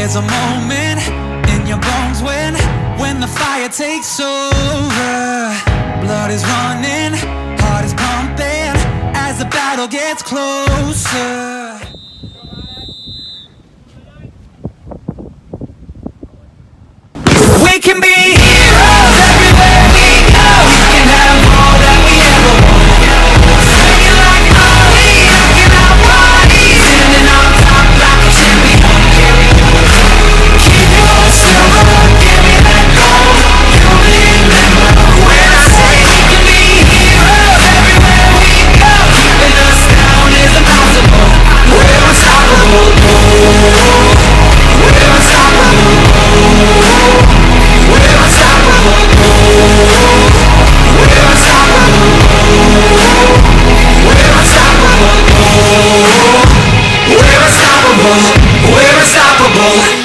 There's a moment in your bones when the fire takes over. Blood is running, heart is pumping as the battle gets closer. We can be heroes everywhere we go. We can have all that we ever want. Singing like Ali, rocking our bodies, standing on top like a champion. Keep your silver, give me that gold. You'll remember when I say we can be heroes everywhere we go. Keeping us down is impossible. We're unstoppable. We're unstoppable. We're unstoppable. We're unstoppable. We're unstoppable. We're unstoppable. We're unstoppable.